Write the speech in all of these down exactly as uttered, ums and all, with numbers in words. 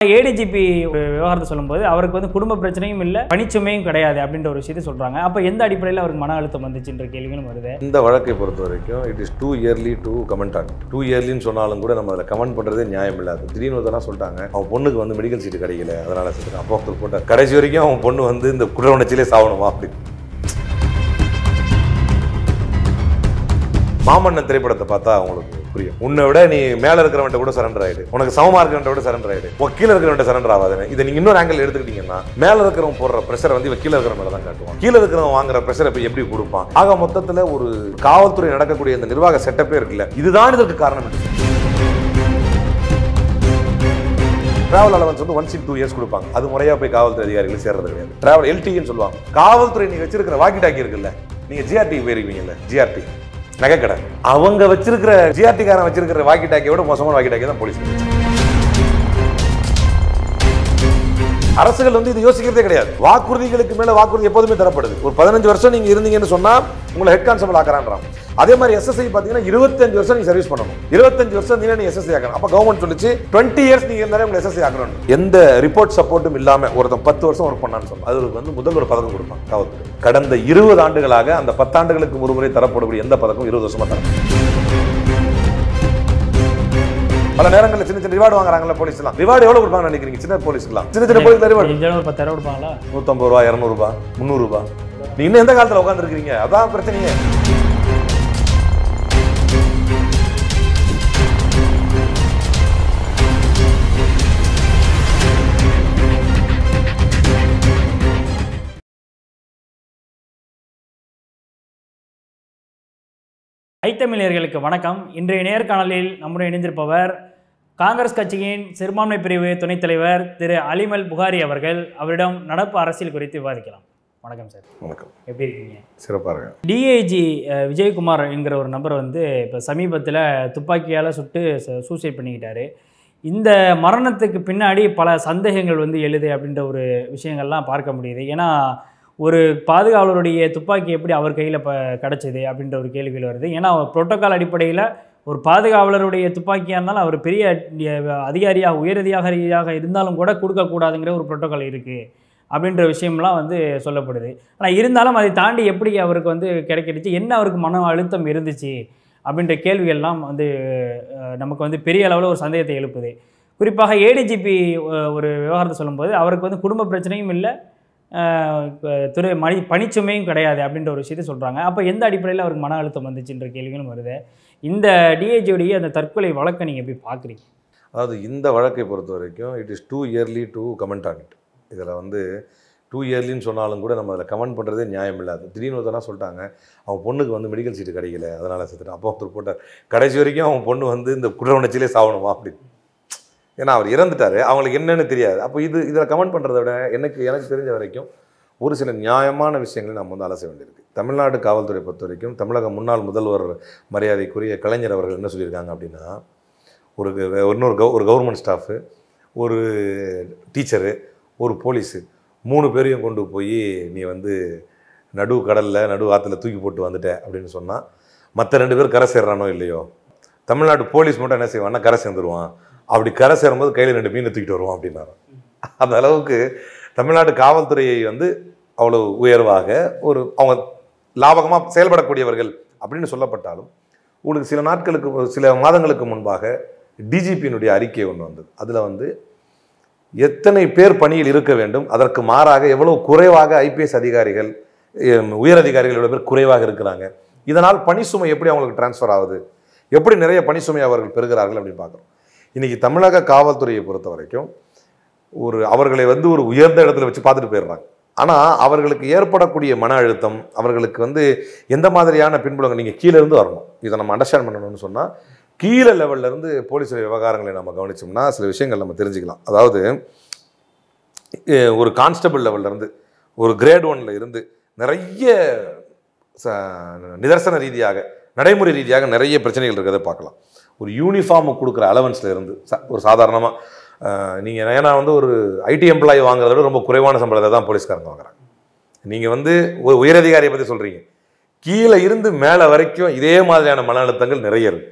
ADGP விவகாரத்தை சொல்லும்போது அவருக்கு வந்து குடும்ப பிரச்சனையும் இல்லை, பணிச்சுமையும் கிடையாது அப்படின்ற ஒரு விஷயத்தை சொல்றாங்க. அப்ப எந்த அடிப்படையில் அவருக்கு மன அழுத்தம் வந்துச்சுன்ற கேள்விகளும் வருது. இந்த வழக்கை பொறுத்த வரைக்கும் it is too early to comment on too இயர்லின்னு சொன்னாலும் கூட நம்ம அதில் கமெண்ட் பண்ணுறதே நியாயம் இல்லாது. திடீர்னு ஒருத்தனா சொல்லிட்டாங்க அவன் பொண்ணுக்கு வந்து மெடிக்கல் சீட்டு கிடைக்கல, அதனால சொல்லிட்டு அப்போ ஒருத்தர் போட்டார் கடைசி வரைக்கும் அவன் பொண்ணு வந்து இந்த குற்ற உணர்ச்சியிலே சாவணுமா அப்படி. மாமன்னன் திரைப்படத்தை பார்த்தா அவங்களுக்கு புரியும். உன்னை விட நீ மேல இருக்கிறவன்ட்ட கூட சரண்டர் ஆயிடு, உனக்கு சமமா இருக்கிறவன்ட்ட கூட சரண்டர் ஆயிடு, கீழே இருக்கிறவன்ட்ட சரண்டர் ஆகாதுன்னு. இதை நீங்க இன்னொரு ஆங்கிள் எடுத்துக்கிட்டீங்கன்னா மேல இருக்கிறவன் போடுற பிரஷரை வந்து கீழே இருக்கிற மேல தான் காட்டுவான், கீழே இருக்கிறவன் வாங்குற பிரஷரை போய் எப்படி கொடுப்பான். ஆக மொத்தத்துல ஒரு காவல்துறை நடக்கக்கூடிய இந்த நிர்வாக செட்டப்பே இருக்குல்ல, இதுதான் இதற்கு காரணம். டிராவல் அலவன்ஸ் வந்து ஒன்ஸ் இன் டூ இயர்ஸ் கொடுப்பாங்க, அது முறையா போய் காவல்துறை அதிகாரிகள் சேர்றது கிடையாது. டிராவல் எல்டின்னு சொல்லுவாங்க. காவல்துறை நீங்க வச்சிருக்கிற வாக்கி டாக்கி இருக்குல்ல, நீங்க ஜிஆர்டி போயிருக்கீங்கல்ல, ஜிஆர்டி நகைக்கடை, அவங்க வச்சிருக்கிற ஜிஆர்டி காரன் வச்சிருக்கிற வாக்கி டாக்கியோட மோசமான வாக்கி டாக்கி தான் போலீஸ். அரசுகள் வந்து இது யோசிக்கிறதே கிடையாது. வாக்குறுதிகளுக்கு மேல வாக்குறுதி எப்போதுமே தரப்படுது. ஒரு பதினஞ்சு வருஷம் நீங்க இருந்தீங்கன்னு சொன்னா உங்களை ஹெட் கான்ஸ்டபிள் ஆக்குறான்றான். அதே மாதிரி எஸ்எஸ்ஐ பாத்தீங்கன்னா இருபத்தஞ்சு வருஷம் நீங்க சர்வீஸ் பண்ணணும், இருபத்தஞ்சு வருஷம் நீங்க எஸ்எஸ்ஐ ஆக்கணும். அப்ப கவர்மெண்ட் சொல்லிச்சு டுவெண்ட்டி இயர்ஸ் நீங்க இருந்தாலே உங்களை எஸ்எஸ்ஐ ஆக்கணும். எந்த ரிப்போர்ட் சப்போர்ட்டும் இல்லாம ஒருத்தன் பத்து வருஷம் ஒர்க் பண்ணான்னு சொன்னா அதுக்கு வந்து முதல் ஒரு பதக்கம் கொடுப்பாங்க காவல்துறை. கடந்த இருபது ஆண்டுகளாக அந்த பத்தாண்டுகளுக்கு ஒரு முறை தரப்படக்கூடிய எந்த பதக்கம் இருபது வருஷமா தர. பல நேரங்களில் சின்ன சின்ன ரிவார்டு வாங்குறாங்கல்ல போலீஸ்லாம். ரிவார்டு எவ்வளவு கொடுப்பாங்க நினைக்கிறீங்க? சின்ன போலீஸ்லாம் சின்ன சின்ன போலீஸ் ரிவார்டு பத்தாயிரம் கொடுப்பாங்களா? நூத்தம்பது ரூபா, இருநூறு ரூபாய், முந்நூறு ரூபாய். நீ இன்னும் எந்த காலத்துல உட்கார்ந்து இருக்கீங்க? அதான் பிரச்சனையே. ஐத்தமிழர்களுக்கு வணக்கம். இன்றைய நேர்காணலில் நம்முடைய இணைந்திருப்பவர் காங்கிரஸ் கட்சியின் சிறுபான்மை பிரிவு துணைத் தலைவர் திரு அலிம் அல்புகாரி அவர்கள். அவரிடம் நடப்பு அரசியல் குறித்து விவாதிக்கலாம். வணக்கம் சார். வணக்கம். எப்படி இருக்கீங்க? சிறப்பாக இருக்கேன். டிஐஜி விஜயகுமார் என்கிற ஒரு நபர் வந்து இப்போ சமீபத்தில் துப்பாக்கியால் சுட்டு சூசைட் பண்ணிக்கிட்டாரு. இந்த மரணத்துக்கு பின்னாடி பல சந்தேகங்கள் வந்து எழுது அப்படின்ற ஒரு விஷயங்கள்லாம் பார்க்க முடியுது. ஏன்னா ஒரு பாதுகாவலருடைய துப்பாக்கி எப்படி அவர் கையில் இப்போ கிடச்சிது அப்படின்ற ஒரு கேள்விகள் வருது. ஏன்னா புரோட்டோக்கால் அடிப்படையில் ஒரு பாதுகாவலருடைய துப்பாக்கியாக இருந்தாலும் அவர் பெரிய அதிகாரியாக உயர் அதிகாரியாக இருந்தாலும் கூட கொடுக்கக்கூடாதுங்கிற ஒரு புரோட்டோக்கால் இருக்குது அப்படின்ற விஷயம்லாம் வந்து சொல்லப்படுது. ஆனால் இருந்தாலும் அதை தாண்டி எப்படி அவருக்கு வந்து கிடைக்கிடுச்சு, என்ன அவருக்கு மன அழுத்தம் இருந்துச்சு அப்படின்ற கேள்விகள்லாம் வந்து நமக்கு வந்து பெரிய அளவில் ஒரு சந்தேகத்தை எழுப்புது. குறிப்பாக ஏடிஜிபி ஒரு விவகாரத்தை சொல்லும்போது அவருக்கு வந்து குடும்ப பிரச்சனையும் இல்லை, துறை மணி பணிச்சுமையும் கிடையாது அப்படின்ற ஒரு விஷயத்தை சொல்கிறாங்க. அப்போ எந்த அடிப்படையில் அவருக்கு மன அழுத்தம் வந்துச்சுன்ற கேள்விகளும் வருது. இந்த டிஐஜியோடைய அந்த தற்கொலை வழக்கை நீங்கள் எப்படி பார்க்குறீங்க? அதாவது இந்த வழக்கை பொறுத்த வரைக்கும் it is too early to comment on it. இதில் வந்து டூ இயர்லின்னு சொன்னாலும் கூட நம்ம அதில் கமெண்ட் பண்ணுறதே நியாயம் இல்லாது. திடீர்னு ஒருத்தனா சொல்லிட்டாங்க அவன் பொண்ணுக்கு வந்து மெடிக்கல் சீட்டு கிடைக்கல, அதனால் செத்துட்டான். அப்போ ஒருத்தர் போட்டார் கடைசி வரைக்கும் அவன் பொண்ணு வந்து இந்த குற்ற உணர்ச்சியிலே சாவணுமா அப்படின்னு. ஏன்னா அவர் இறந்துட்டார், அவங்களுக்கு என்னன்னு தெரியாது. அப்போ இது இதில் கமெண்ட் பண்ணுறத விட எனக்கு எனக்கு தெரிஞ்ச வரைக்கும் ஒரு சில நியாயமான விஷயங்களை நம்ம வந்து அலச வேண்டியிருக்கு. தமிழ்நாடு காவல்துறை பொறுத்த வரைக்கும் தமிழக முன்னாள் முதல்வர் மரியாதைக்குரிய கலைஞர் அவர்கள் என்ன சொல்லியிருக்காங்க அப்படின்னா, ஒரு இன்னொரு கவ ஒரு கவர்மெண்ட் ஸ்டாஃபு, ஒரு டீச்சரு, ஒரு போலீஸு, மூணு பேரையும் கொண்டு போய் நீ வந்து நடு கடலில் நடு ஆற்றுல தூக்கி போட்டு வந்துட்ட அப்படின்னு சொன்னால் மற்ற ரெண்டு பேர் கரை சேர்றானோ இல்லையோ, தமிழ்நாடு போலீஸ் மட்டும் என்ன செய்வான்னா கரை சேர்ந்துருவான். அப்படி கரை சேரும்போது கையில் ரெண்டு மீனை தூக்கிட்டு வருவோம் அப்படின்னாரு. அந்த அளவுக்கு தமிழ்நாடு காவல்துறையை வந்து அவ்வளோ உயர்வாக ஒரு அவங்க லாபகமாக செயல்படக்கூடியவர்கள் அப்படின்னு சொல்லப்பட்டாலும் உங்களுக்கு சில நாட்களுக்கு சில மாதங்களுக்கு முன்பாக டிஜிபியினுடைய அறிக்கை ஒன்று வந்தது. அதில் வந்து எத்தனை பேர் பணியில் இருக்க வேண்டும், அதற்கு மாறாக எவ்வளோ குறைவாக ஐபிஎஸ் அதிகாரிகள் உயர் அதிகாரிகள் எவ்வளோ பேர் குறைவாக இருக்கிறாங்க, இதனால் பணிசுமை எப்படி அவங்களுக்கு டிரான்ஸ்ஃபர் ஆகுது, எப்படி நிறைய பணிசுமை அவர்கள் பெறுகிறார்கள் அப்படின்னு பார்க்குறோம். இன்றைக்கி தமிழக காவல்துறையை பொறுத்த வரைக்கும் ஒரு அவர்களை வந்து ஒரு உயர்ந்த இடத்துல வச்சு பார்த்துட்டு போயிடுறாங்க. ஆனால் அவர்களுக்கு ஏற்படக்கூடிய மன அழுத்தம், அவர்களுக்கு வந்து எந்த மாதிரியான பின்புலங்கள் நீங்கள் கீழே இருந்து வரணும். இதை நம்ம அண்டர்ஸ்டாண்ட் பண்ணணும்னு சொன்னால் கீழே லெவல்லேருந்து போலீஸ் விவகாரங்களை நம்ம கவனிச்சோம்னா சில விஷயங்கள் நம்ம தெரிஞ்சுக்கலாம். அதாவது ஒரு கான்ஸ்டபிள் லெவல்லேருந்து ஒரு கிரேட் ஒன்ல இருந்து நிறைய நிதர்சன ரீதியாக நடைமுறை ரீதியாக நிறைய பிரச்சனைகள் இருக்கிறத பார்க்கலாம். ஒரு யூனிஃபார்முக்கு கொடுக்குற அலவன்ஸில் இருந்து ஒரு சாதாரணமாக நீங்கள் ஏன்னா வந்து ஒரு ஐடி எம்ப்ளாயி வாங்குறத விட ரொம்ப குறைவான சம்பளத்தை தான் போலீஸ்காரங்க வாங்குறாங்க. நீங்கள் வந்து ஒரு உயரதிகாரியை பற்றி சொல்கிறீங்க, கீழே இருந்து மேலே வரைக்கும் இதே மாதிரியான மன அழுத்தங்கள் நிறைய இருக்குது.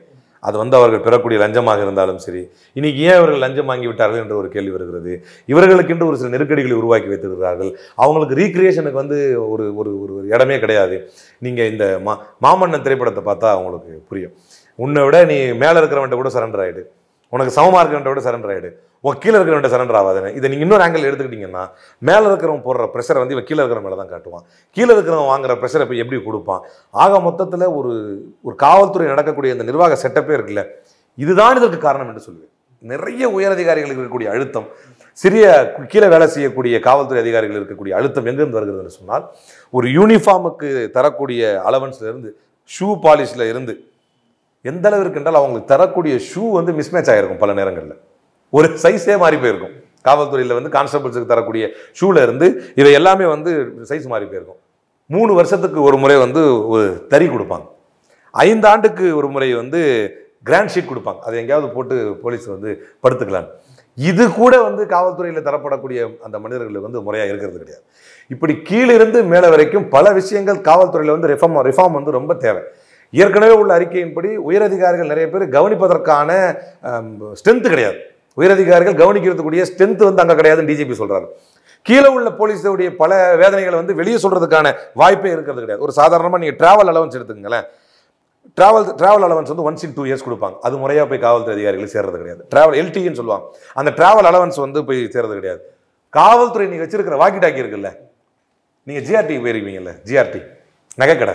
அது வந்து அவர்கள் பெறக்கூடிய லஞ்சமாக இருந்தாலும் சரி, இன்னைக்கு ஏன் அவர்கள் லஞ்சம் வாங்கி விட்டார்கள் என்ற ஒரு கேள்வி வருகிறது. இவர்களுக்கென்று ஒரு சில நெருக்கடிகளை உருவாக்கி வைத்திருக்கிறார்கள். அவங்களுக்கு ரீக்ரியேஷனுக்கு வந்து ஒரு ஒரு ஒரு இடமே கிடையாது. நீங்கள் இந்த மா மாமன்னன் திரைப்படத்தை பார்த்தா அவங்களுக்கு புரியும். உன்னை விட நீ மேலே இருக்கிறவன்ட்ட கூட சரண்டர் ஆகிடு, உனக்கு சமமாக இருக்கிறவன்ட்ட கூட சரண்டர் ஆகிடு, உன் கீழே இருக்கிறவன்ட்ட சரண்டர் ஆகாதுன்னு. இதை நீங்கள் இன்னொரு ஆங்கிள் எடுத்துக்கிட்டிங்கன்னா, மேலே இருக்கிறவன் போடுற ப்ரெஷரை வந்து இவன் கீழே இருக்கிற மேலே தான் காட்டுவான். கீழே இருக்கிறவன் வாங்குற ப்ரெஷரை போய் எப்படி கொடுப்பான்? ஆக மொத்தத்தில் ஒரு ஒரு காவல்துறை நடக்கக்கூடிய இந்த நிர்வாக செட்டப்பே இருக்குல்ல, இதுதான் இதற்கு காரணம் என்று சொல்லுவேன். நிறைய உயரதிகாரிகளுக்கு இருக்கக்கூடிய அழுத்தம், சிறிய கீழே வேலை செய்யக்கூடிய காவல்துறை அதிகாரிகள் இருக்கக்கூடிய அழுத்தம் எங்கிருந்து வருகிறது என்று சொன்னால், ஒரு யூனிஃபார்முக்கு தரக்கூடிய அலவன்ஸ்ல இருந்து, ஷூ பாலிஷில் இருந்து, எந்த அளவிற்கு என்றால் அவங்களுக்கு தரக்கூடிய ஷூ வந்து மிஸ்மேட்ச் ஆகிருக்கும். பல நேரங்களில் ஒரு சைஸே மாறி போயிருக்கும். காவல்துறையில் வந்து கான்ஸ்டபிள்ஸுக்கு தரக்கூடிய ஷூவில் இருந்து இவை எல்லாமே வந்து சைஸ் மாறி போயிருக்கும். மூணு வருஷத்துக்கு ஒரு முறை வந்து ஒரு தறி கொடுப்பாங்க. ஐந்து ஆண்டுக்கு ஒரு முறை வந்து கிராண்ட் ஷீட் கொடுப்பாங்க. அதை எங்கேயாவது போட்டு போலீஸ் வந்து படுத்துக்கலாம். இது கூட வந்து காவல்துறையில் தரப்படக்கூடிய அந்த மனிதர்களுக்கு வந்து முறையாக இருக்கிறது கிடையாது. இப்படி கீழிருந்து மேலே வரைக்கும் பல விஷயங்கள் காவல்துறையில் வந்து ரிஃபார்ம் ரிஃபார்ம் வந்து ரொம்ப தேவை. ஏற்கனவே உள்ள அறிக்கையின்படி உயரதிகாரிகள் நிறைய பேர் கவனிப்பதற்கான ஸ்ட்ரென்த் கிடையாது. உயரதிகாரிகள் கவனிக்கிறதுக்கூடிய ஸ்ட்ரென்த் வந்து அங்கே கிடையாதுன்னு டிஜிபி சொல்றாரு. கீழே உள்ள போலீஸுடைய பல வேதனைகளை வந்து வெளியே சொல்றதுக்கான வாய்ப்பே இருக்கிறது கிடையாது. ஒரு சாதாரணமாக நீங்கள் டிராவல் அலவன்ஸ் எடுத்துக்கங்களேன். டிராவல் டிராவல் அலவன்ஸ் வந்து ஒன்ஸ் இன் டூ இயர்ஸ் கொடுப்பாங்க. அது முறையாக போய் காவல்துறை அதிகாரிகள் சேர்றது கிடையாது. டிராவல் எல்டின்னு சொல்லுவாங்க. அந்த டிராவல் அலவன்ஸ் வந்து போய் சேர்றது கிடையாது. காவல்துறை நீங்கள் வச்சிருக்கிற வாக்கி டாக்கி இருக்குல்ல, நீங்கள் ஜிஆர்டி போயிருக்கீங்கல்ல, ஜிஆர்டி நகைக்கடை,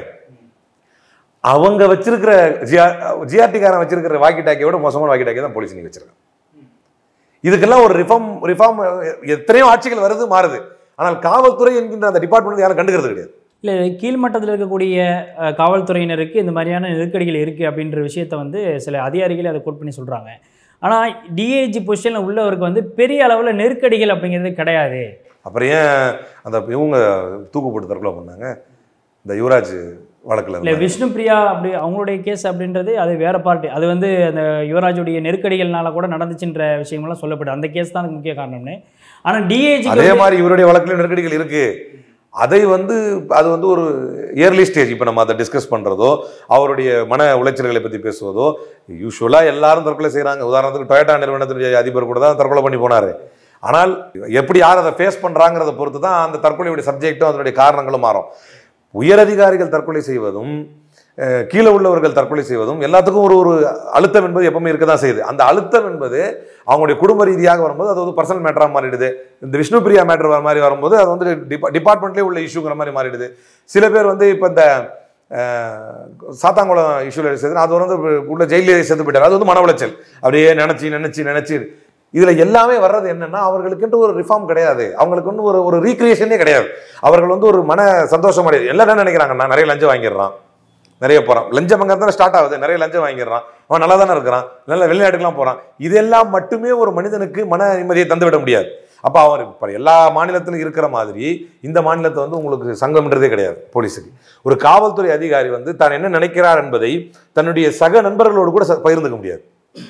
அவங்க வச்சிருக்கிற ஜிஆர்டிக்காரன் வச்சிருக்கிற வாக்கி டாக்கியோட மோசமான வாக்கி டாக்கி தான் போலீஸ் நீங்க வச்சிருக்காங்க. இதுக்கெல்லாம் ஒரு ரிஃபார்ம் ரிஃபார்ம் எத்தனையோ ஆட்சிகள் வருது மாறுது. ஆனால் காவல்துறை என்கின்ற அந்த டிபார்ட்மெண்ட் யாரும் கண்டுக்கிறது கிடையாது. இல்லை, கீழ்மட்டத்தில் இருக்கக்கூடிய காவல்துறையினருக்கு இந்த மாதிரியான நெருக்கடிகள் இருக்குது அப்படின்ற விஷயத்த வந்து சில அதிகாரிகளே அதை கோட் பண்ணி சொல்கிறாங்க. ஆனால் டிஐஜி பொசிஷனில் உள்ளவருக்கு வந்து பெரிய அளவில் நெருக்கடிகள் அப்படிங்கிறது கிடையாது. அப்புறம் ஏன் அந்த இவங்க தூக்கு போட்டு தற்கொலை பண்ணாங்க? இந்த யுவராஜ் வழக்கில் இல்லை, விஷ்ணுபிரியா அப்படி அவங்களுடைய கேஸ் அப்படின்றது அது வேற பார்ட்டி. அது வந்து அந்த யுவராஜுடைய நெருக்கடிகள்னால கூட நடந்துச்சுன்ற விஷயங்கள்லாம் சொல்லப்படும். அந்த கேஸ் தான் முக்கிய காரணம்னு. ஆனால் டிஐஜி அதே மாதிரி இவருடைய வழக்கில் நெருக்கடிகள் இருக்கு. அதை வந்து அது வந்து ஒரு இயர்லி ஸ்டேஜ். இப்போ நம்ம அதை டிஸ்கஸ் பண்ணுறதோ, அவருடைய மன உளைச்சல்களை பற்றி பேசுவதோ, யூஸ்வலாக எல்லாரும் தற்கொலை செய்கிறாங்க. உதாரணத்துக்கு டொயோட்டா நிறுவனத்தினுடைய அதிபர் கூட தான் தற்கொலை பண்ணி போனார். ஆனால் எப்படி யார் அதை ஃபேஸ் பண்ணுறாங்கிறத பொறுத்து தான் அந்த தற்கொலையுடைய சப்ஜெக்டும் அதனுடைய காரணங்களும் மாறும். உயரதிகாரிகள் தற்கொலை செய்வதும் கீழே உள்ளவர்கள் தற்கொலை செய்வதும் எல்லாத்துக்கும் ஒரு ஒரு அழுத்தம் என்பது எப்பவுமே இருக்க தான் செய்யுது. அந்த அழுத்தம் என்பது அவங்களுடைய குடும்ப ரீதியாக வரும்போது அது வந்து பர்சனல் மேட்டராக மாறிடுது. இந்த விஷ்ணுபிரியா மேட்டர் வர மாதிரி வரும்போது அது வந்து டிபா டிபார்ட்மெண்ட்லேயே உள்ள இஷ்யூங்கிற மாதிரி மாறிடுது. சில பேர் வந்து இப்போ இந்த சாத்தாங்குளம் இஷ்யூவில் சேர்ந்து அது வந்து உள்ள ஜெயிலே சேர்ந்து போயிட்டார். அது வந்து மன உளைச்சல். அப்படியே நினச்சி நினச்சி நினச்சி இதில் எல்லாமே வர்றது என்னன்னா, அவர்களுக்குன்ட்டு ஒரு ரிஃபார்ம் கிடையாது. அவங்களுக்கு வந்து ஒரு ஒரு ரீக்ரியேஷனே கிடையாது. அவர்கள் வந்து ஒரு மன சந்தோஷம் அடையாது. எல்லாம் என்ன நினைக்கிறாங்க, நான் நிறைய லஞ்சம் வாங்கிடுறான், நிறைய போகிறான், லஞ்சம் வாங்க தானே ஸ்டார்ட் ஆகுது, நிறைய லஞ்சம் வாங்கிடுறான், அவன் நல்லா தானே இருக்கிறான், நல்ல வெளிநாட்டுக்கெல்லாம் போகிறான். இதெல்லாம் மட்டுமே ஒரு மனிதனுக்கு மன நிம்மதியை தந்துவிட முடியாது. அப்போ அவர் இப்போ எல்லா மாநிலத்திலும் இருக்கிற மாதிரி இந்த மாநிலத்தை வந்து உங்களுக்கு சங்கம்ன்றதே கிடையாது. போலீஸுக்கு ஒரு காவல்துறை அதிகாரி வந்து தான் என்ன நினைக்கிறார் என்பதை தன்னுடைய சக நண்பர்களோடு கூட பகிர்ந்துக்க முடியாது.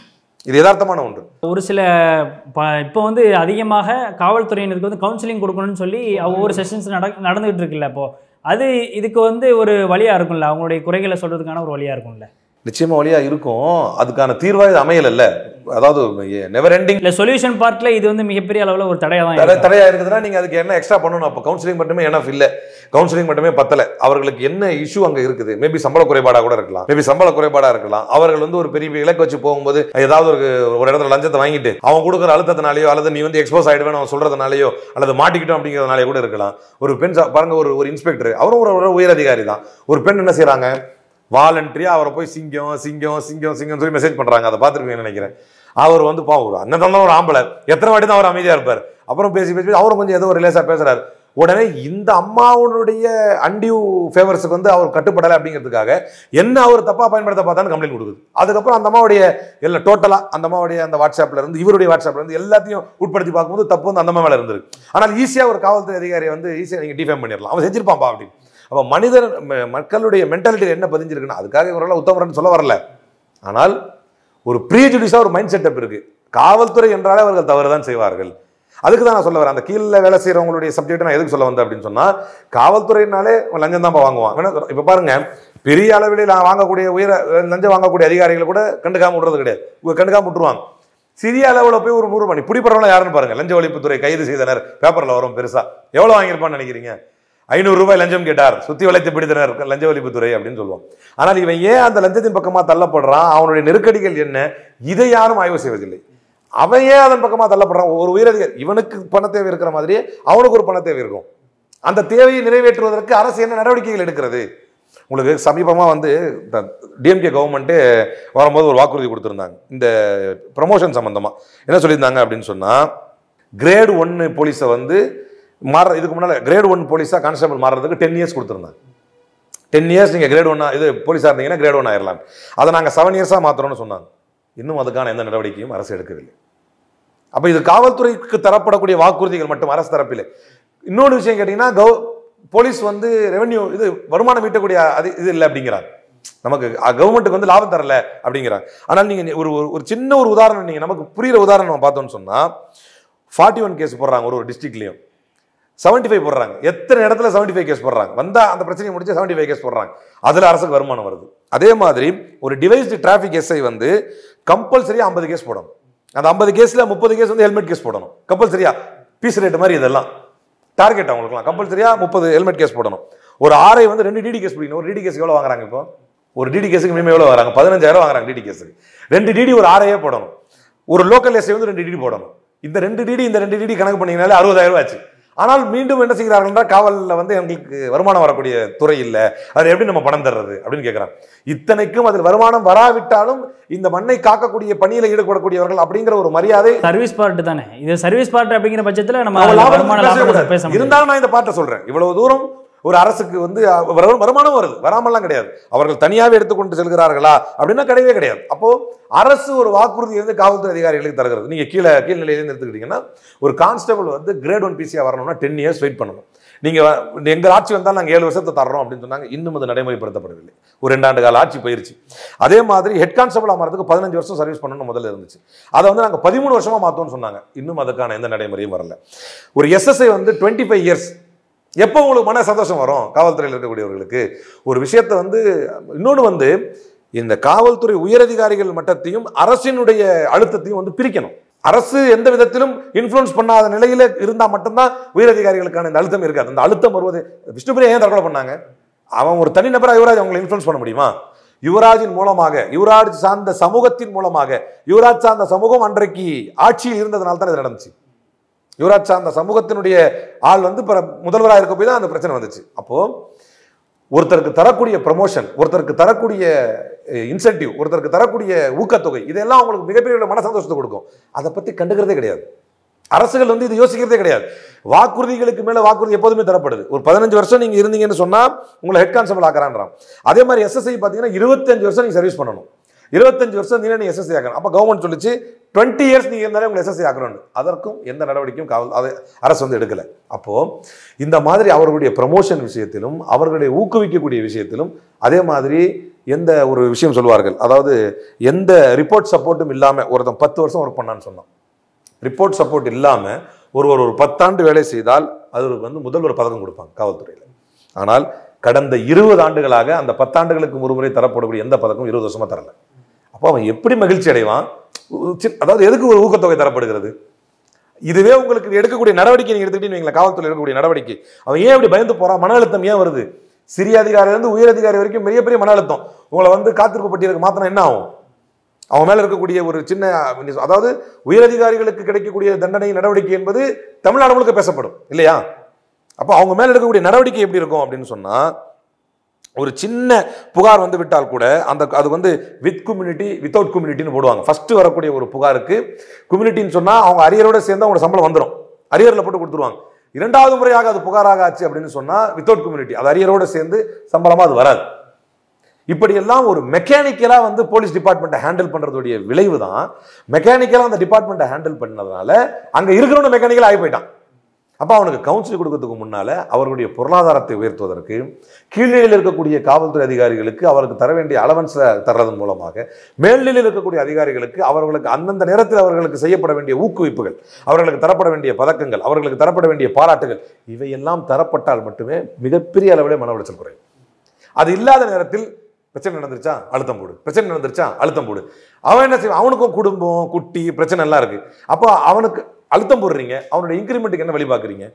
இது யதார்த்தமான ஒன்று. ஒரு சில இப்போ வந்து அதிகமாக காவல்துறையினருக்கு வந்து கவுன்சிலிங் கொடுக்கணும்னு சொல்லி ஒவ்வொரு செஷன்ஸ் நட நடந்துகிட்டு இருக்குல்ல, இப்போ அது இதுக்கு வந்து ஒரு வழியாக இருக்கும்ல, அவங்களுடைய குறைகளை சொல்கிறதுக்கான ஒரு வழியாக இருக்கும்ல. நிச்சயமாக வழியாக இருக்கும். அதுக்கான தீர்வாக இது அமையல. அதாவது நெவர் எண்டிங் இல்லை, சொல்யூஷன் பார்ட்டில் இது வந்து மிகப்பெரிய அளவில் ஒரு தடையாக தான் தடையாக இருக்குதுன்னா நீங்கள் அதுக்கு என்ன எக்ஸ்ட்ரா பண்ணணும்? அப்போ கவுன்சிலிங் மட்டுமே எனஃப் இல்லை, கவுன்சிலிங் மட்டுமே பத்தலை. அவர்களுக்கு என்ன இஷ்யூ அங்கே இருக்குது? மேபி சம்பள குறைபாடாக கூட இருக்கலாம், மேபி சம்பள குறைபாடாக இருக்கலாம். அவர்கள் வந்து ஒரு பெரிய இலக்கு வச்சு போகும்போது ஏதாவது ஒரு ஒரு இடத்துல லஞ்சத்தை வாங்கிட்டு அவன் கொடுக்குற அழுத்தத்தினாலேயோ அல்லது நீ வந்து எக்ஸ்போஸ் ஆகிடுவேன் அவன் சொல்றதுனாலையோ அல்லது மாட்டிக்கிட்டோம் அப்படிங்கிறதுனாலே கூட இருக்கலாம். ஒரு பெண் பாருங்க, ஒரு ஒரு இன்ஸ்பெக்டர், அவரும் ஒரு உயர் அதிகாரி தான். ஒரு பெண் என்ன செய்யறாங்க, வாலண்டரியா அவரை போய் சிங்கம் சிங்கம் சிங்கம் சிங்கம் சொல்லி மெசேஜ் பண்றாங்க. அதை பார்த்துருக்கீங்கன்னு நினைக்கிறேன். அவர் வந்து பாவம், அண்ணன் தான் ஒரு ஆம்பளை, எத்தனை வாட்டி தான் அவர் அமைதியா இருப்பார். அப்புறம் பேசி பேசி அவரும் கொஞ்சம் ஏதோ ஒரு ரிலேஸா பேசுறாரு. உடனே இந்த அம்மாவுடைய அன்டியூ ஃபேவர்ஸுக்கு வந்து அவர் கட்டுப்படலை அப்படிங்கிறதுக்காக என்ன அவர் தப்பா பயன்படுத்த பார்த்தான்னு கம்ப்ளைண்ட் கொடுக்குது. அதுக்கப்புறம் அந்த அம்மாவுடைய எல்லாம் டோட்டலா அந்த அம்மாவுடைய அந்த வாட்ஸ்அப்ல இருந்து இவருடைய வாட்ஸ்அப்ல இருந்து எல்லாத்தையும் உட்படுத்தி பார்க்கும்போது தப்பு வந்து அந்த அம்மா மேல இருந்திருக்கு. ஆனால் ஈஸியா ஒரு காவல்துறை அதிகாரியை வந்து ஈஸியா நீங்க டிஃபைம் பண்ணிடலாம், அவன் செஞ்சிருப்பான்பா அப்படின்னு. அப்போ மனிதர் மக்களுடைய மென்டாலிட்டியில் என்ன பதிஞ்சிருக்குன்னா, அதுக்காக இவரெல்லாம் உத்தமரன்னு சொல்ல வரல, ஆனால் ஒரு ப்ரீஜுடிஸா ஒரு மைண்ட் செட்டப் இருக்கு. காவல்துறை என்றாலே அவர்கள் தவறு தான் செய்வார்கள். அதுக்கு தான் நான் சொல்ல வரேன். அந்த கீழே வேலை செய்யறவங்களுடைய சப்ஜெக்ட் நான் எதுக்கு சொல்ல வந்தேன் அப்படின்னு சொன்னா, காவல்துறையினாலே லஞ்சம் தான் வாங்குவான். இப்போ பாருங்க, பெரிய அளவில் வாங்கக்கூடிய உயர லஞ்சம் வாங்கக்கூடிய அதிகாரிகள் கூட கண்டுக்காம விடுறது கிடையாது, கண்டுக்காம விட்டுருவாங்க. சிறிய அளவில் போய் ஒரு நூறு மணி பிடிப்பறவங்க யாருன்னு பாருங்க. லஞ்ச ஒழிப்புத்துறை கைது செய்தனர் பேப்பர்ல வரும் பெருசா. எவ்வளவு வாங்கியிருப்பான்னு நினைக்கிறீங்க? ஐநூறு ரூபாய் லஞ்சம் கேட்டார், சுத்தி வளைத்து பிடித்தனர் லஞ்ச ஒழிப்புத்துறை அப்படின்னு சொல்லுவோம். ஆனால் இவன் ஏன் அந்த லஞ்சத்தின் பக்கமா தள்ளப்படுறான், அவனுடைய நெருக்கடிகள் என்ன, இதை யாரும் ஆய்வு செய்வதில்லை. அவன் ஏன் அதன் பக்கமா தள்ளப்படுறான்? ஒரு உயரதிகாரி இவனுக்கு பண தேவை இருக்கிற மாதிரியே அவனுக்கு ஒரு பண தேவை இருக்கும். அந்த தேவையை நிறைவேற்றுவதற்கு அரசு என்ன நடவடிக்கைகள் எடுக்கிறது? உங்களுக்கு சமீபமாக வந்து டிஎம்கே கவர்மெண்ட்டு வரும்போது ஒரு வாக்குறுதி கொடுத்துருந்தாங்க இந்த ப்ரமோஷன் சம்மந்தமாக. என்ன சொல்லியிருந்தாங்க அப்படின்னு சொன்னால், கிரேட் ஒன்று போலீஸை வந்து மாற இதுக்கு முன்னால் கிரேட் ஒன் போலீஸாக கான்ஸ்டபிள் மாறுறதுக்கு டென் இயர்ஸ் கொடுத்துருந்தாங்க. டென் இயர்ஸ் நீங்கள் கிரேட் ஒன்னா இது போலீஸாக இருந்தீங்கன்னா கிரேட் ஒன் ஆயிடலாம். அதை நாங்கள் செவன் இயர்ஸாக மாற்றுறோம்னு சொன்னாங்க. இன்னும் அதுக்கான எந்த நடவடிக்கையும் அரசு எடுக்கவில்லை. அப்போ இது காவல்துறைக்கு தரப்படக்கூடிய வாக்குறுதிகள் மட்டும் அரசு தரப்பில். இன்னொரு விஷயம் கேட்டிங்கன்னா, கவ போலீஸ் வந்து ரெவென்யூ இது வருமானம் ஈட்டக்கூடிய அது இது இல்லை அப்படிங்கிறாங்க. நமக்கு கவர்மெண்ட்டுக்கு வந்து லாபம் தரல அப்படிங்கிறாங்க. ஆனால் நீங்கள் ஒரு ஒரு சின்ன ஒரு உதாரணம், நீங்கள் நமக்கு புரிகிற உதாரணம் நம்ம பார்த்தோம்னு சொன்னால், ஃபார்ட்டி ஒன் கேஸ் போடுறாங்க ஒரு ஒரு டிஸ்ட்ரிக்ட்லையும், செவன்டி ஃபைவ் போடுறாங்க. எத்தனை இடத்துல செவன்டி ஃபைவ் கேஸ் போடுறாங்க, வந்தால் அந்த பிரச்சனையை முடிச்சு செவன்டி ஃபைவ் கேஸ் போடுறாங்க. அதில் அரசுக்கு வருமானம் வருது. அதே மாதிரி ஒரு டிவைஸ்டு டிராஃபிக் எஸ்ஐ வந்து கம்பல்சரியாக ஐம்பது கேஸ் போடணும். அந்த ஐம்பது கேஸில் முப்பது கேஸ் வந்து ஹெல்மெட் கேஸ் போடணும் கம்பல்சரியா. பீஸ் ரேட் மாதிரி இதெல்லாம் டார்கெட் அவங்களுக்குலாம் கம்பல்சரியா முப்பது ஹெல்மெட் கேஸ் போடணும். ஒரு ஆரை வந்து ரெண்டு டிடி கேஸ் பிடிக்கணும். ஒரு டிடி கேஸ் எவ்வளோ வாங்குறாங்க? இப்போ ஒரு டிடி கேஸுக்கு மினிமம் எவ்வளோ வராங்க? பதினஞ்சாயிரம் வாங்குறாங்க டிடி கேஸுக்கு. ரெண்டு டிடி ஒரு ஆரையே போடணும். ஒரு லோக்கல் எஸ்ஐ வந்து ரெண்டு டிடி போடணும். இந்த ரெண்டு டிடி இந்த ரெண்டு டிடி கணக்கு பண்ணீங்கனாலே அறுபதாயிரம் ரூபாய் ஆச்சு. ஆனால் மீண்டும் என்ன செய்கிறார்கள், காவலில் வந்து எங்களுக்கு வருமானம் வரக்கூடிய துறை இல்லை, அது எப்படி நம்ம பணம் தர்றது அப்படின்னு கேட்குறாங்க. இத்தனைக்கும் அதில் வருமானம் வராவிட்டாலும் இந்த மண்ணை காக்கக்கூடிய பணியில் ஈடுபடக்கூடியவர்கள் அப்படிங்கிற ஒரு மரியாதை சர்வீஸ் பார்ட் தானே இது. சர்வீஸ் பார்ட் அப்படிங்கிற பட்சத்தில் நம்ம இருந்தாலும் நான் இந்த பார்ட்டை சொல்றேன். இவ்வளவு தூரம் ஒரு அரசுக்கு வந்து வருமானம் வருது, வராமல்லாம் கிடையாது. அவர்கள் தனியாகவே எடுத்துக்கொண்டு செல்கிறார்களா அப்படின்னா கிடையவே கிடையாது. அப்போ அரசு ஒரு வாக்குறுதி வந்து காவல்துறை அதிகாரிகளுக்கு தருகிறது. நீங்க கீழே கீழ்நிலையிலேருந்து எடுத்துக்கிட்டீங்கன்னா, ஒரு கான்ஸ்டபிள் வந்து கிரேட் ஒன் பிசியா வரணும்னா டென் இயர்ஸ் வெயிட் பண்ணணும். நீங்க எங்க ஆட்சி வந்தாலும் நாங்கள் ஏழு வருஷத்தை தர்றோம் அப்படின்னு சொன்னாங்க. இன்னும் அது நடைமுறைப்படுத்தப்படவில்லை. ஒரு ரெண்டாண்டு கால ஆட்சி போயிருச்சு. அதே மாதிரி ஹெட் கான்ஸ்டபிள் ஆகிறதுக்கு பதினஞ்சு வருஷம் சர்வீஸ் பண்ணணும் முதல்ல இருந்துச்சு. அதை வந்து நாங்கள் பதிமூணு வருஷமா மாத்தோம்னு சொன்னாங்க. இன்னும் அதுக்கான எந்த நடைமுறையும் வரல. ஒரு எஸ்எஸ்ஐ வந்து டுவெண்ட்டி ஃபைவ் இயர்ஸ். எப்போ உங்களுக்கு மன சந்தோஷம் வரும் காவல்துறையில் இருக்கக்கூடியவர்களுக்கு? ஒரு விஷயத்தை வந்து இன்னொன்று வந்து இந்த காவல்துறை உயரதிகாரிகள் மட்டத்தையும் அரசினுடைய அழுத்தத்தையும் வந்து பிரிக்கணும். அரசு எந்த விதத்திலும் இன்ஃப்ளூயன்ஸ் பண்ணாத நிலையில இருந்தால் மட்டும்தான் உயரதிகாரிகளுக்கான இந்த அழுத்தம் இருக்காது. அந்த அழுத்தம் வருவது விஷ்ணுபிரியா ஏன் தற்கொலை பண்ணாங்க? அவன் ஒரு தனிநபராக யுவராஜ் அவங்களை இன்ஃப்ளூயன்ஸ் பண்ண முடியுமா? யுவராஜின் மூலமாக, யுவராஜ் சார்ந்த சமூகத்தின் மூலமாக, யுவராஜ் சார்ந்த சமூகம் அன்றைக்கு ஆட்சியில் இருந்ததுனால தான் இது நடந்துச்சு. யுவராஜ் சார்ந்த சமூகத்தினுடைய ஆள் வந்து முதல்வராக இருக்க போய் தான் அந்த பிரச்சனை வந்துச்சு. அப்போ ஒருத்தருக்கு தரக்கூடிய ப்ரமோஷன், ஒருத்தருக்கு தரக்கூடிய இன்சென்டிவ், ஒருத்தருக்கு தரக்கூடிய ஊக்கத்தொகை, இதெல்லாம் அவங்களுக்கு மிகப்பெரிய மன சந்தோஷத்தை கொடுக்கும். அதை பற்றி கண்டுக்கிறதே கிடையாது. அரசுகள் வந்து இது யோசிக்கிறதே கிடையாது. வாக்குறுதிகளுக்கு மேல வாக்குறுதி எப்போதுமே தரப்படுது. ஒரு பதினஞ்சு வருஷம் நீங்க இருந்தீங்கன்னு சொன்னா உங்களை ஹெட் கான்ஸ்டபிள் ஆக்குறான்றான். அதே மாதிரி எஸ்எஸ்ஐ பார்த்தீங்கன்னா இருபத்தஞ்சு வருஷம் நீங்க சர்வீஸ் பண்ணணும். இருபத்தஞ்சு வருஷம் நீங்க எஸ்எஸ்ஐ ஆக்கணும். அப்போ கவர்மெண்ட் சொல்லிச்சு டுவெண்ட்டி இயர்ஸ் நீங்க இருந்தாலே உங்களை எஸ்எஸ்ஐ ஆக்கணும். அதற்கும் எந்த நடவடிக்கையும் காவல் அது அரசு வந்து எடுக்கல. அப்போ இந்த மாதிரி அவர்களுடைய ப்ரமோஷன் விஷயத்திலும் அவர்களுடைய ஊக்குவிக்கக்கூடிய விஷயத்திலும் அதே மாதிரி எந்த ஒரு விஷயம் சொல்லுவார்கள், அதாவது எந்த ரிப்போர்ட் சப்போர்ட்டும் இல்லாமல் ஒருத்தன் பத்து வருஷம் ஒர்க் பண்ணான்னு சொன்னான். ரிப்போர்ட் சப்போர்ட் இல்லாமல் ஒருவர் ஒரு பத்தாண்டு வேலை செய்தால் அதற்கு வந்து முதல்வர் பதக்கம் கொடுப்பாங்க காவல்துறையில். ஆனால் கடந்த இருபது ஆண்டுகளாக அந்த பத்தாண்டுகளுக்கு ஒரு முறை தரப்படக்கூடிய எந்த பதக்கம் இருபது வருஷமா தரல. அப்போ அவன் எப்படி மகிழ்ச்சி அடைவான்? அதாவது எதுக்கு ஒரு ஊக்கத்தொகை தரப்படுகிறது? இதுவே உங்களுக்கு எடுக்கக்கூடிய நடவடிக்கை நீங்க எடுத்துக்கிட்டீங்க, காவல்துறை எடுக்கக்கூடிய நடவடிக்கை அவன் ஏன் இப்படி பயந்து போறான்? மன அழுத்தம் ஏன் வருது? சிறிய அதிகாரிலிருந்து உயர் அதிகாரி வரைக்கும் பெரிய பெரிய மன அழுத்தம். உங்களை வந்து காத்திருப்பு பட்டியலுக்கு மாத்தினா என்ன ஆகும்? அவன் மேல இருக்கக்கூடிய ஒரு சின்ன, அதாவது உயரதிகாரிகளுக்கு கிடைக்கக்கூடிய தண்டனை நடவடிக்கை என்பது தமிழ்நாடு முழுக்க பேசப்படும் இல்லையா? அப்போ அவங்க மேல எடுக்கக்கூடிய நடவடிக்கை எப்படி இருக்கும் அப்படின்னு சொன்னா, ஒரு சின்ன புகார் வந்து விட்டால் கூட அந்த அது வந்து வித் கம்யூனிட்டி வித்தவுட் கம்யூனிட்டின்னு போடுவாங்க. ஃபர்ஸ்ட் வரக்கூடிய ஒரு புகாருக்கு கம்யூனிட்டின்னு சொன்னா அவங்க அரியரோட சேர்ந்து அவங்க சம்பளம் வந்துடும், அரியரில் போட்டு கொடுத்துருவாங்க. இரண்டாவது முறையாக அது புகாராக ஆச்சு அப்படின்னு சொன்னா வித்தவுட் கம்யூனிட்டி, அது அரியரோட சேர்ந்து சம்பளமா அது வராது. இப்படியெல்லாம் ஒரு மெக்கானிக்கலா வந்து போலீஸ் டிபார்ட்மெண்ட்டை ஹேண்டில் பண்றதுடைய விளைவு தான். மெக்கானிக்கலா அந்த டிபார்ட்மெண்ட்டை ஹேண்டில் பண்ணதுனால அங்க இருக்கிறவங்க மெக்கானிக்கலா ஆகி போயிட்டான். அப்போ அவனுக்கு கவுன்சில் கொடுக்கறதுக்கு முன்னால அவர்களுடைய பொருளாதாரத்தை உயர்த்துவதற்கு கீழ்நிலையில் இருக்கக்கூடிய காவல்துறை அதிகாரிகளுக்கு அவருக்கு தர வேண்டிய அலவன்ஸ் தர்றதன் மூலமாக மேல்நிலையில் இருக்கக்கூடிய அதிகாரிகளுக்கு அவர்களுக்கு அந்தந்த நேரத்தில் அவர்களுக்கு செய்யப்பட வேண்டிய ஊக்குவிப்புகள், அவர்களுக்கு தரப்பட வேண்டிய பதக்கங்கள், அவர்களுக்கு தரப்பட வேண்டிய பாராட்டுகள், இவையெல்லாம் தரப்பட்டால் மட்டுமே மிகப்பெரிய அளவிலே மன உளைச்சல் குறையும். அது இல்லாத நேரத்தில் பிரச்சனை நடந்துருச்சா அழுத்தம் போடு, பிரச்சனை நடந்துருச்சா அழுத்தம் போடு. அவன் என்ன செய்வான், அவனுக்கும் குடும்பம் குட்டி பிரச்சனை எல்லாம் இருக்கு. அப்போ அவனுக்கு அழுத்தம் போடுறீங்க, அவனுடைய இன்க்ரிமெண்ட்டுக்கு என்ன வழி பார்க்குறீங்க?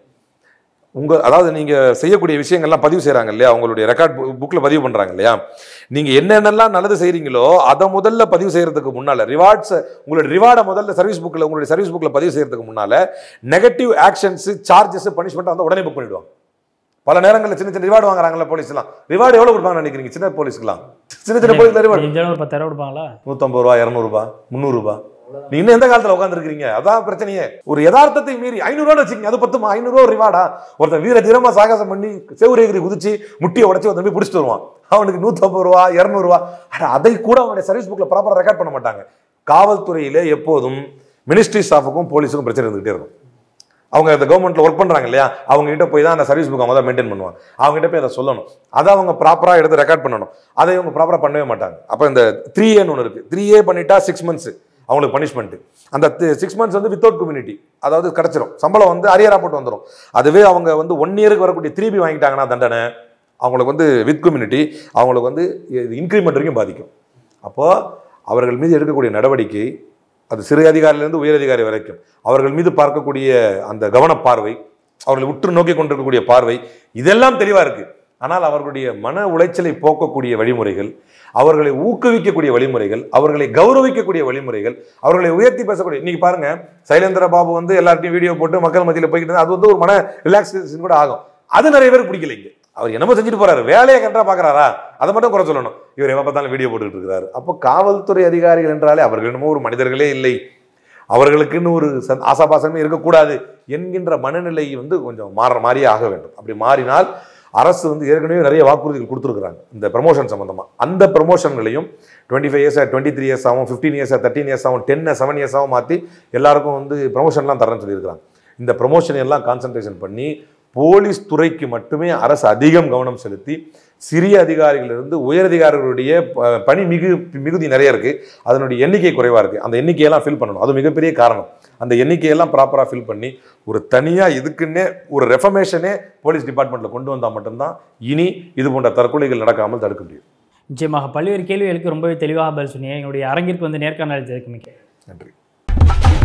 உங்க அதாவது நீங்க செய்யக்கூடிய விஷயங்கள்லாம் பதிவு செய்யறாங்க இல்லையா, உங்களுடைய ரெக்கார்ட் புக்ல பதிவு பண்றாங்க இல்லையா, நீங்க என்னென்னலாம் நல்லது செய்றீங்களோ அதை முதல்ல பதிவு செய்யறதுக்கு முன்னால ரிவார்ட்ஸ், உங்களுடைய ரிவார்டை முதல்ல சர்வீஸ் புக்ல உங்களுடைய சர்வீஸ் புக்ல பதிவு செய்யறதுக்கு முன்னால நெகட்டிவ் ஆக்ஷன்ஸ், சார்ஜஸ், பனிஷ்மெண்ட் வந்து உடனே புக் பண்ணிடுவாங்க. பல நேரங்களில் சின்ன சின்ன ரிவார்டு வாங்குறாங்களா போலீஸ்லாம், ரிவார்டு எவ்வளவு கொடுப்பாங்கன்னு நினைக்கிறீங்க? சின்ன போலீஸ்க்குலாம் சின்ன சின்ன போலீஸ் ரிவார்டு பத்தாயிரம் கொடுப்பாங்களா? நூத்தம்பது ரூபா, இருநூறு ரூபாய், முந்நூறு ரூபாய். நீ இன்னும் எந்த காலத்துல உட்காந்துருக்கீங்க? அதான் பிரச்சனையே. ஒரு யதார்த்தத்தை மீறி ஐநூறு ரூபா வச்சுக்கீங்க, அது பத்துமா? ஐநூறு ரூபா ரிவார்டா? ஒருத்தன் வீர தீரமா சாகசம் பண்ணி செவுரேகிரி குதிச்சு முட்டியை உடச்சி ஒரு தம்பி பிடிச்சிட்டு வருவான், அவனுக்கு நூத்தம்பது ரூபா இருநூறு ரூபா. அதை கூட அவனுடைய சர்வீஸ் புக்ல ப்ராப்பரா ரெக்கார்ட் பண்ண மாட்டாங்க. காவல்துறையில எப்போதும் மினிஸ்ட்ரி ஸ்டாஃபுக்கும் போலீஸுக்கும் பிரச்சனை இருந்துகிட்டே இருக்கும். அவங்க அந்த கவர்மெண்ட்ல ஒர்க் பண்றாங்க இல்லையா, அவங்க கிட்ட போய் தான் அந்த சர்வீஸ் புக் அவங்க தான் மெயின்டைன் பண்ணுவாங்க. அவங்க கிட்ட போய் அதை சொல்லணும், அதை அவங்க ப்ராப்பரா எடுத்து ரெக்கார்ட் பண்ணணும். அதை இவங்க ப்ராப்பரா பண்ணவே மாட்டாங்க. அப்ப இந்த த்ரீ ஏன்னு ஒன்று இருக்கு. த்ரீ ஏ பண்ணிட்டா சிக்ஸ் மந்த்ஸ் அவங்களுக்கு பனிஷ்மெண்ட். அந்த சிக்ஸ் மந்த்ஸ் வந்து வித்தவுட் கம்யூனிட்டி, அதாவது கிடைச்சிரும், சம்பளம் வந்து அரியரா போட்டு வந்துடும். அதுவே அவங்க வந்து ஒன் இயருக்கு வரக்கூடிய த்ரீ பி வாங்கிட்டாங்கன்னா தண்டனை அவங்களுக்கு வந்து வித் கம்யூனிட்டி அவங்களுக்கு வந்து இன்க்ரிமெண்ட் வரைக்கும் பாதிக்கும். அப்போ அவர்கள் மீது எடுக்கக்கூடிய நடவடிக்கை, அது சிறு அதிகாரியிலிருந்து உயர் அதிகாரி வரைக்கும் அவர்கள் மீது பார்க்கக்கூடிய அந்த கவன பார்வை, அவர்களை உற்று நோக்கி கொண்டிருக்கக்கூடிய பார்வை, இதெல்லாம் தெளிவா இருக்கு. ஆனால் அவர்களுடைய மன உளைச்சலை போக்கக்கூடிய வழிமுறைகள், அவர்களை ஊக்குவிக்கக்கூடிய வழிமுறைகள், அவர்களை கௌரவிக்கக்கூடிய வழிமுறைகள், அவர்களை உயர்த்தி பேசக்கூடிய, இன்னைக்கு பாருங்க சைலேந்திர பாபு வந்து எல்லார்ட்டையும் வீடியோ போட்டு மக்கள் மத்தியில் போய்கிட்டு, அது வந்து ஒரு மன ரிலாக்ஸேஷன் கூட ஆகும். அது நிறைய பேருக்கு பிடிக்கலைங்க. அவர் என்னமோ செஞ்சுட்டு போறாரு, வேலையை கண்டா பாக்குறாரா, அதை மட்டும் குறை சொல்லணும். இவர் எப்ப பார்த்தாலும் வீடியோ போட்டுக்கிட்டு இருக்கிறாரு. அப்போ காவல்துறை அதிகாரிகள் என்றாலே அவர்கள் என்னமோ ஒரு மனிதர்களே இல்லை, அவர்களுக்குன்னு ஒரு ஆசாபாசமே இருக்கக்கூடாது என்கின்ற மனநிலை வந்து கொஞ்சம் மாற மாறியே ஆக வேண்டும். அப்படி மாறினால் அரசு வந்து ஏற்கனவே நிறைய வாக்குறுதிகள் கொடுத்துருக்குறாங்க இந்த ப்ரமோஷன் சம்பந்தமா. அந்த ப்ரமோஷன்களையும் twenty five years twenty three years ஆகும், ஃபிஃப்டீன் இயர்ஸ் தேர்ட்டின் இயர்ஸ் ஆகும், டென் செவன் இயர்ஸ் ஆகும் மாற்றி எல்லாருக்கும் வந்து ப்ரமோஷன்லாம் தரேன்னு சொல்லியிருக்கிறாங்க. இந்த ப்ரமோஷன் எல்லாம் கான்சன்ட்ரேஷன் பண்ணி போலீஸ் துறைக்கு மட்டுமே அரசு அதிகம் கவனம் செலுத்தி சிறிய அதிகாரிகளிலிருந்து உயர் அதிகாரிகளுடைய பணி மிகு மிகுதி நிறைய இருக்கு, அதனுடைய எண்ணிக்கை குறைவா இருக்கு. அந்த எண்ணிக்கையெல்லாம் ஃபில் பண்ணணும், அது மிகப்பெரிய காரணம். அந்த எண்ணிக்கையெல்லாம் ப்ராப்பரா ஃபில் பண்ணி ஒரு தனியா இதுக்குன்னே ஒரு ரெஃபர்மேஷனே போலீஸ் டிபார்ட்மெண்ட்ல கொண்டு வந்தால் மட்டும்தான் இனி இது போன்ற தற்கொலைகள் நடக்காமல் தடுக்க முடியும். நிச்சயமாக பல்வேறு கேள்விகளுக்கு ரொம்பவே தெளிவாக பதில் சொன்னீங்க. எங்களுடைய அரங்கிற்கு வந்து நேர்காணல் அளித்ததற்கு மிக்க நன்றி.